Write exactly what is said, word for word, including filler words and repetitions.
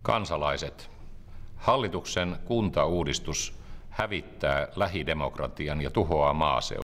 Kansalaiset, hallituksen kuntauudistus hävittää lähidemokratian ja tuhoaa maaseudun.